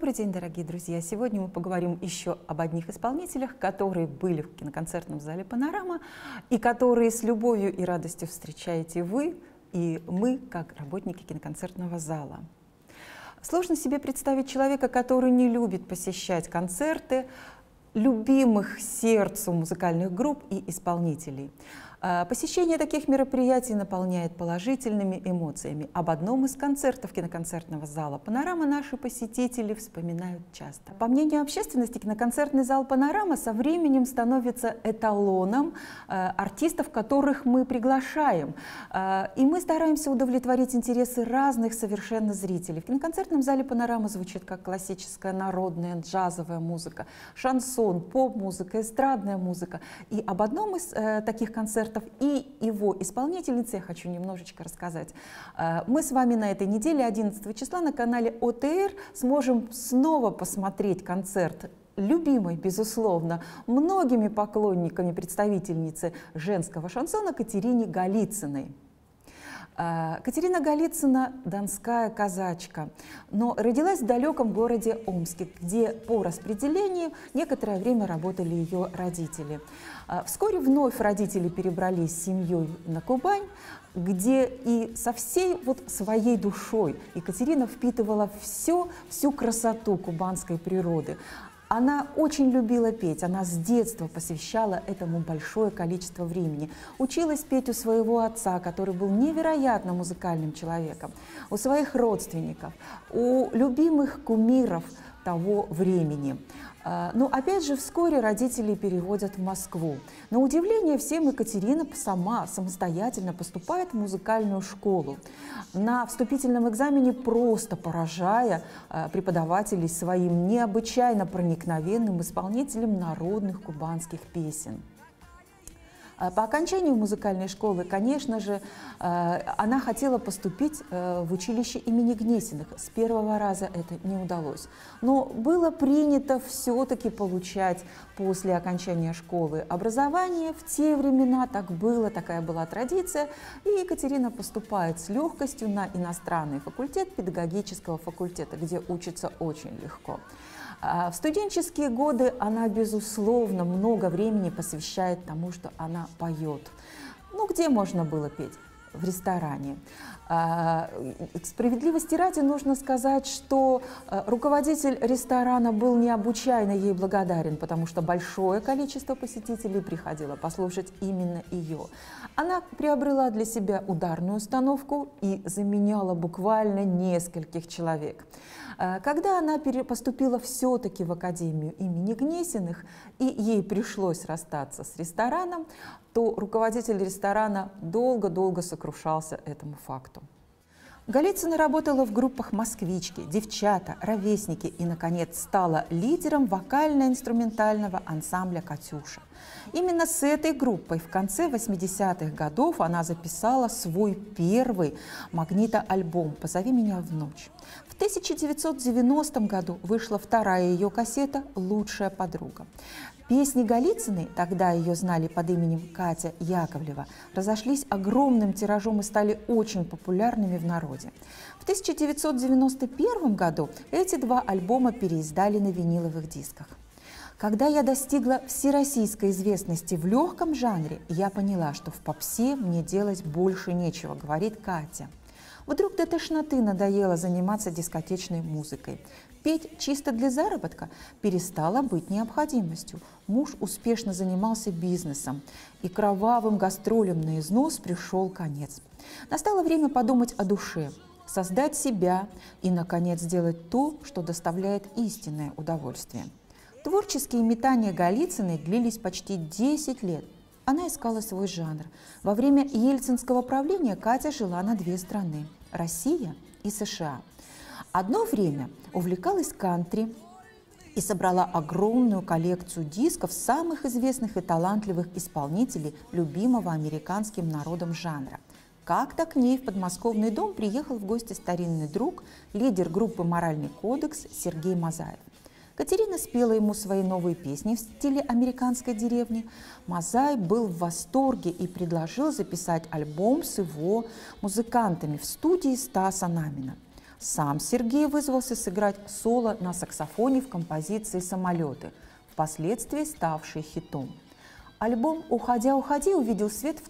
Добрый день, дорогие друзья! Сегодня мы поговорим еще об одних исполнителях, которые были в киноконцертном зале «Панорама» и которые с любовью и радостью встречаете вы и мы, как работники киноконцертного зала. Сложно себе представить человека, который не любит посещать концерты любимых сердцу музыкальных групп и исполнителей. Посещение таких мероприятий наполняет положительными эмоциями. Об одном из концертов киноконцертного зала «Панорама» наши посетители вспоминают часто. По мнению общественности, киноконцертный зал «Панорама» со временем становится эталоном артистов, которых мы приглашаем. И мы стараемся удовлетворить интересы разных совершенно зрителей. В киноконцертном зале «Панорама» звучит как классическая, народная, джазовая музыка, шансон, поп-музыка, эстрадная музыка. И об одном из таких концертов и его исполнительнице я хочу немножечко рассказать. Мы с вами на этой неделе, 11 числа, на канале ОТР сможем снова посмотреть концерт любимой, безусловно, многими поклонниками представительницы женского шансона Катерине Голицыной. Катерина Голицына – донская казачка, но родилась в далеком городе Омске, где по распределению некоторое время работали ее родители. Вскоре вновь родители перебрались с семьей на Кубань, где и со всей своей душой Екатерина впитывала всю красоту кубанской природы. Она очень любила петь, она с детства посвящала этому большое количество времени. Училась петь у своего отца, который был невероятно музыкальным человеком, у своих родственников, у любимых кумиров того времени. Но опять же вскоре родители переводят в Москву. На удивление всем Екатерина самостоятельно поступает в музыкальную школу. На вступительном экзамене просто поражая преподавателей своим необычайно проникновенным исполнителем народных кубанских песен. По окончанию музыкальной школы, конечно же, она хотела поступить в училище имени Гнесиных. С первого раза это не удалось. Но было принято все-таки получать после окончания школы образование. В те времена так было, такая была традиция. И Екатерина поступает с легкостью на иностранный факультет педагогического факультета, где учится очень легко. В студенческие годы она, безусловно, много времени посвящает тому, что она поет. Ну, где можно было петь? В ресторане. К справедливости ради нужно сказать, что руководитель ресторана был необычайно ей благодарен, потому что большое количество посетителей приходило послушать именно ее. Она приобрела для себя ударную установку и заменяла буквально нескольких человек. Когда она поступила все-таки в Академию имени Гнесиных, и ей пришлось расстаться с рестораном, то руководитель ресторана долго-долго сокрушался этому факту. Голицына работала в группах «Москвички», «Девчата», «Ровесники» и, наконец, стала лидером вокально-инструментального ансамбля «Катюша». Именно с этой группой в конце 80-х годов она записала свой первый магнитоальбом «Позови меня в ночь». В 1990 году вышла вторая ее кассета «Лучшая подруга». Песни Голицыной, тогда ее знали под именем Катя Яковлева, разошлись огромным тиражом и стали очень популярными в народе. В 1991 году эти два альбома переиздали на виниловых дисках. Когда я достигла всероссийской известности в легком жанре, я поняла, что в попсе мне делать больше нечего, говорит Катя. Вдруг до тошноты надоело заниматься дискотечной музыкой. Петь чисто для заработка перестало быть необходимостью. Муж успешно занимался бизнесом, и кровавым гастролям на износ пришел конец. Настало время подумать о душе, создать себя и, наконец, сделать то, что доставляет истинное удовольствие. Творческие метания Голицыной длились почти 10 лет. Она искала свой жанр. Во время ельцинского правления Катя жила на две страны – Россия и США. Одно время увлекалась кантри и собрала огромную коллекцию дисков самых известных и талантливых исполнителей любимого американским народом жанра. Как-то к ней в подмосковный дом приехал в гости старинный друг, лидер группы «Моральный кодекс» Сергей Мазаев. Катерина спела ему свои новые песни в стиле американской деревни. Мазай был в восторге и предложил записать альбом с его музыкантами в студии Стаса Намина. Сам Сергей вызвался сыграть соло на саксофоне в композиции «Самолеты», впоследствии ставшей хитом. Альбом «Уходя, уходи» увидел свет в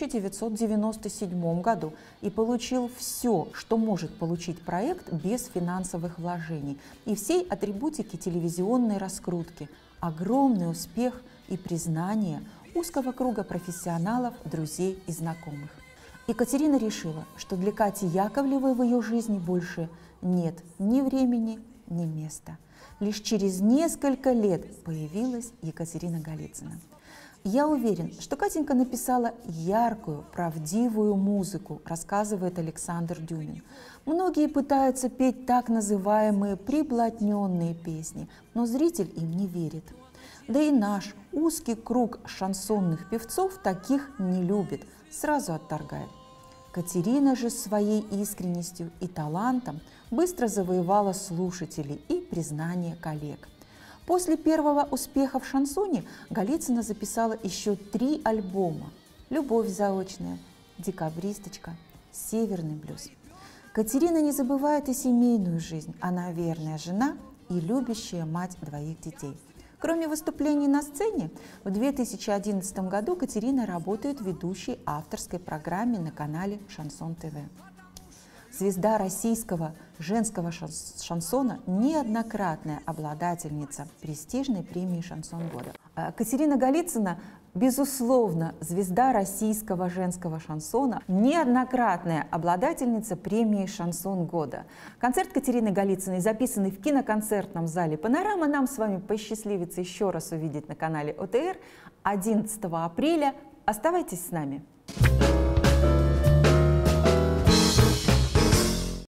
1997 году и получил все, что может получить проект без финансовых вложений и всей атрибутики телевизионной раскрутки, огромный успех и признание узкого круга профессионалов, друзей и знакомых. Екатерина решила, что для Кати Яковлевой в ее жизни больше нет ни времени, ни места. Лишь через несколько лет появилась Екатерина Голицына. Я уверен, что Катенька написала яркую, правдивую музыку, рассказывает Александр Дюмин. Многие пытаются петь так называемые приблотненные песни, но зритель им не верит. Да и наш узкий круг шансонных певцов таких не любит, сразу отторгает. Катерина же своей искренностью и талантом быстро завоевала слушателей и признание коллег. После первого успеха в шансоне Голицына записала еще 3 альбома: «Любовь заочная», «Декабристочка», «Северный блюз». Катерина не забывает и семейную жизнь. Она верная жена и любящая мать 2 детей. Кроме выступлений на сцене, в 2011 году Катерина работает ведущей авторской программе на канале «Шансон ТВ». Звезда российского женского шансона, неоднократная обладательница престижной премии «Шансон года». Катерина Голицына, безусловно, звезда российского женского шансона, неоднократная обладательница премии «Шансон года». Концерт Катерины Голицыной, записанный в киноконцертном зале «Панорама», нам с вами посчастливится еще раз увидеть на канале ОТР 11 апреля. Оставайтесь с нами.